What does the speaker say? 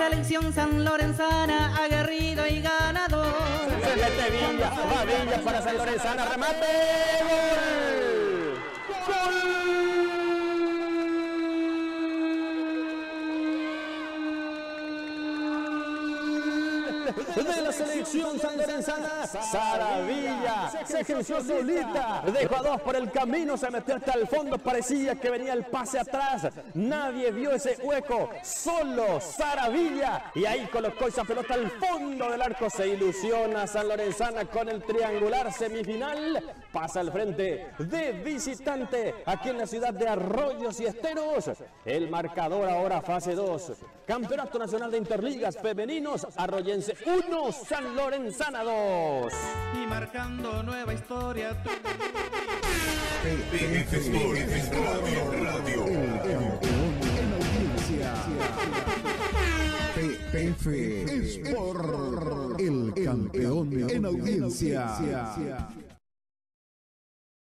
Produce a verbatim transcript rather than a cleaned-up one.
selección sanlorenzana, aguerrido y ganador. Se mete Villa, va Villa para San Lorenzana, remate, gol. ¡Gol! De la selección sanlorenzana, Sara Villa se ejerció solita, dejó a dos por el camino, se metió hasta el fondo, parecía que venía el pase atrás, nadie vio ese hueco, solo Sara Villa, y ahí colocó esa pelota al fondo del arco, se ilusiona sanlorenzana con el triangular semifinal, pasa al frente de visitante aquí en la ciudad de Arroyos y Esteros, el marcador ahora fase dos, Campeonato Nacional de Interligas Femeninos, Arroyense uno, Sanlorenzana dos. Y marcando nueva historia. P P F Sport Radio, Radio. El campeón en audiencia. P P F Sport, el campeón en audiencia.